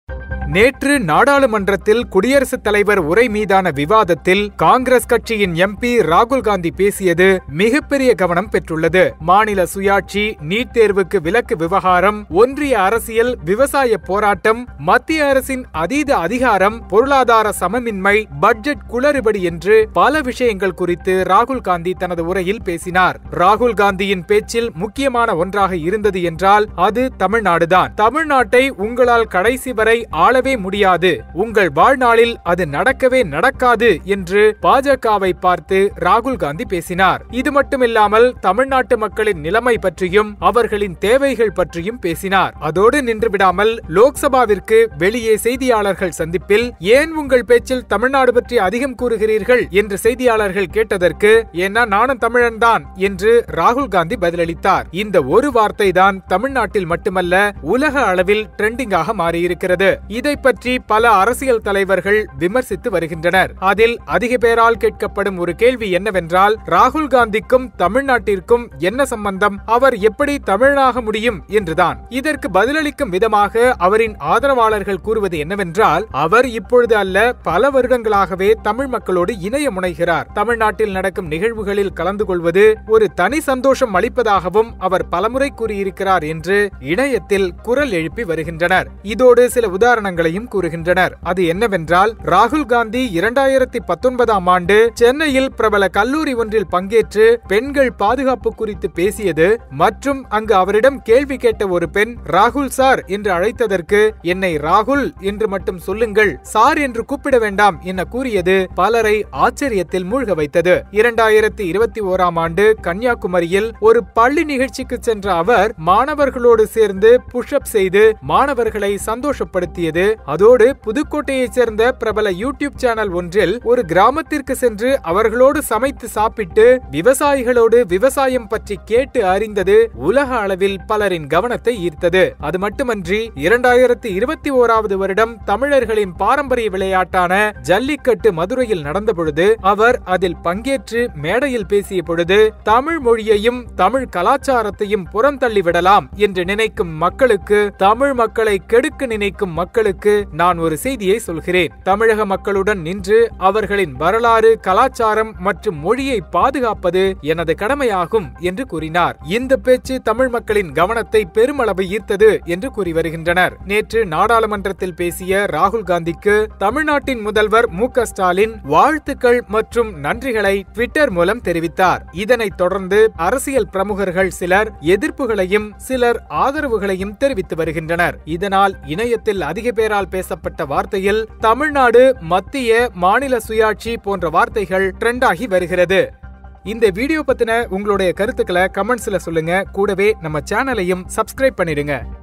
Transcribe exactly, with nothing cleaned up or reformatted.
நேற்று நாடாளுமன்றத்தில் குடியரசுத் தலைவர் உரை மீதான விவாதத்தில் காங்கிரஸ் கட்சியின் எம்பி ராகுல் காந்தி பேசியது மிகப்பெரிய கவனம் பெற்றுள்ளது. மாநில சுயாட்சி, நீட் தேர்வுக்கு விலக்கு விவகாரம், ஒன்றிய அரசியல், விவசாய போராட்டம், மத்திய அரசின் அதீத அதிகாரம், பொருளாதார சமமின்மை, பட்ஜெட் குளறுபடி என்று பல விஷயங்கள் குறித்து ராகுல் காந்தி தனது உரையில் பேசினார். ராகுல் காந்தியின் பேச்சில் முக்கியமான ஒன்றாக இருந்தது என்றால் அது தமிழ்நாடுதான். தமிழ்நாட்டை உங்களால் கடைசி வரை ஆளவே முடியாது, உங்கள் வாழ்நாளில் அது நடக்கவே நடக்காது என்று பாஜகவை பார்த்து ராகுல் காந்தி பேசினார். இது மட்டுமில்லாமல் தமிழ்நாட்டு மக்களின் நிலைமை பற்றியும் அவர்களின் தேவைகள் பற்றியும் பேசினார். அதோடு நின்று விடாமல் லோக்சபாவிற்கு வெளியே செய்தியாளர்கள் சந்திப்பில் ஏன் உங்கள் பேச்சில் தமிழ்நாடு பற்றி அதிகம் கூறுகிறீர்கள் என்று செய்தியாளர்கள் கேட்டதற்கு ஏன்னா நானும் தமிழன் தான் என்று ராகுல் காந்தி பதிலளித்தார். இந்த ஒரு வார்த்தை தான் தமிழ்நாட்டில் மட்டுமல்ல உலக அளவில் ட்ரெண்டிங்காக மாறியிருக்கிறது. இதை பற்றி பல அரசியல் தலைவர்கள் விமர்சித்து வருகின்றனர். அதில் அதிக பேரால் கேட்கப்படும் ஒரு கேள்வி என்னவென்றால், ராகுல் காந்திக்கும் தமிழ்நாட்டிற்கும் என்ன சம்பந்தம், அவர் எப்படி தமிழனாக முடியும் என்றுதான். இதற்கு பதிலளிக்கும் விதமாக அவரின் ஆதரவாளர்கள் கூறுவது என்னவென்றால், அவர் இப்பொழுது அல்ல பல வருடங்களாகவே தமிழ் மக்களோடு இணைய முனைகிறார். தமிழ்நாட்டில் நடக்கும் நிகழ்வுகளில் கலந்து கொள்வது ஒரு தனி சந்தோஷம் அளிப்பதாகவும் அவர் பலமுறை கூறியிருக்கிறார் என்று இணையத்தில் குரல் எழுப்பி வருகின்றனர். இதோடு சில உதாரணங்களையும் கூறுகின்றனர். அது என்னவென்றால், ராகுல் காந்தி இரண்டாயிரத்தி பத்தொன்பதாம் ஆண்டு சென்னையில் பிரபல கல்லூரி ஒன்றில் பங்கேற்று பெண்கள் பாதுகாப்பு குறித்து பேசியது மற்றும் அங்கு அவரிடம் கேள்வி கேட்ட ஒரு பெண் ராகுல் சார் என்று அழைத்ததற்கு என்னை ராகுல் என்று மட்டும் சொல்லுங்கள், சார் என்று கூப்பிட வேண்டாம் என கூறியது பலரை ஆச்சரியத்தில் மூழ்க வைத்தது. இரண்டாயிரத்தி இருபத்தி ஓராம் ஆண்டு கன்னியாகுமரியில் ஒரு பள்ளி நிகழ்ச்சிக்கு சென்ற அவர் மாணவர்களோடு சேர்ந்து புஷ்அப் செய்து மாணவர்களை சந்தோஷப்படுத்தியது. அதோடு புதுக்கோட்டையைச் சேர்ந்த பிரபல யூடியூப் சேனல் ஒன்றில் ஒரு கிராமத்திற்கு சென்று அவர்களோடு சமைத்து சாப்பிட்டு விவசாயிகளோடு விவசாயம் பற்றி கேட்டு அறிந்தது உலக அளவில் பலரின் கவனத்தை ஈர்த்தது. அது மட்டுமன்றி இரண்டாயிரத்தி இருபத்தி ஓராவது வருடம் தமிழர்களின் பாரம்பரிய விளையாட்டான ஜல்லிக்கட்டு மதுரையில் நடந்த பொழுது அவர் அதில் பங்கேற்று மேடையில் பேசிய பொழுது தமிழ் மொழியையும் தமிழ் கலாச்சாரத்தையும் புறந்தள்ளி விடலாம் என்று நினைக்கும் மக்களுக்கு, தமிழ் மக்களை கெடுக்க நினைக்கும் மக்களுக்கு நான் ஒரு செய்தியை சொல்கிறேன். தமிழக மக்களுடன் நின்று அவர்களின் வரலாறு, கலாச்சாரம் மற்றும் மொழியை பாதுகாப்பது எனது கடமையாகும் என்று கூறினார். இந்த பேச்சு தமிழ் மக்களின் கவனத்தை பெருமளவு ஈர்த்தது என்று கூறி வருகின்றனர். நேற்று நாடாளுமன்றத்தில் பேசிய ராகுல் காந்திக்கு தமிழ்நாட்டின் முதல்வர் மு க ஸ்டாலின் வாழ்த்துக்கள் மற்றும் நன்றிகளை ட்விட்டர் மூலம் தெரிவித்தார். இதனைத் தொடர்ந்து அரசியல் பிரமுகர்கள் சிலர் எதிர்ப்புகளையும் சிலர் ஆதரவுகளையும் தெரிவித்து வருகின்றனர். இதனால் இணையத்தில் அதிக பேரால் பேசப்பட்ட வார்த்தையில் தமிழ்நாடு, மத்திய, மாநில சுயாட்சி போன்ற வார்த்தைகள் ட்ரெண்ட் ஆகி வருகிறது. இந்த வீடியோ பத்தின உங்களுடைய கருத்துக்களை கமெண்ட்ஸ்ல சொல்லுங்க. கூடவே நம்ம சேனலையும் சப்ஸ்கிரைப் பண்ணிடுங்க.